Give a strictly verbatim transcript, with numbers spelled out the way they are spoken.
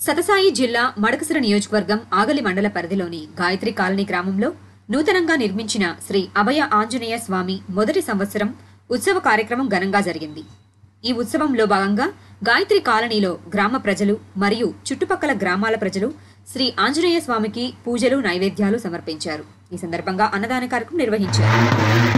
సతసాయి జిల్లా మడకసిర నియోజకవర్గం ఆగలి మండల పరిధిలోని గాయత్రి కాలనీ గ్రామంలో నూతనంగా నిర్మించిన శ్రీ అభయ ఆంజనేయ స్వామి మొదటి సంవత్సరం ఉత్సవ కార్యక్రమం ఘనంగా జరిగింది. ఈ ఉత్సవంలో భాగంగా గాయత్రి కాలనీలో గ్రామ ప్రజలు మరియు చుట్టుపక్కల గ్రామాల ప్రజలు శ్రీ ఆంజనేయ స్వామికి పూజలు నైవేద్యాలు సమర్పించారు. ఈ సందర్భంగా అన్నదాన కార్యక్రమం నిర్వహించారు.